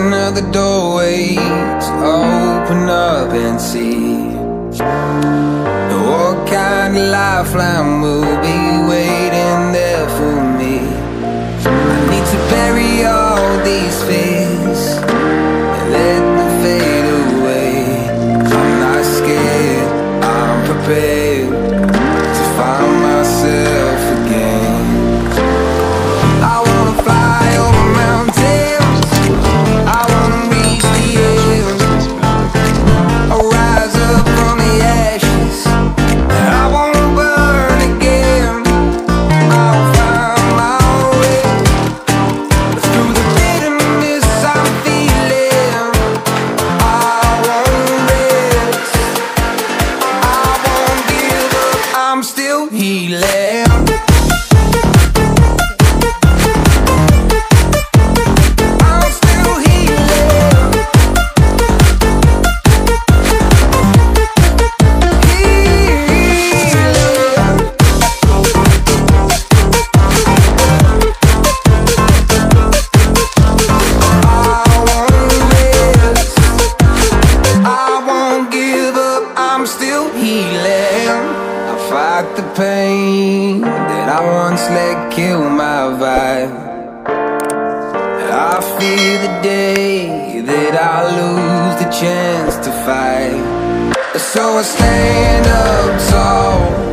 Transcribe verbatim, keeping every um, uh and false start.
another doorway to open up and see what kind of lifeline will be waiting there for me. I need to bury all these fears and let them fade away. I'm not scared, I'm prepared to find myself again. I wanna fly over mountains, I wanna reach the end. I'll rise up from the ashes, I won't burn again. I'll find my way through the bitterness I'm feeling. I won't rest, I won't give up, I'm still healing. I'm still healing. I fight the pain that I once let kill my vibe. I fear the day that I lose the chance to fight. So I stand up tall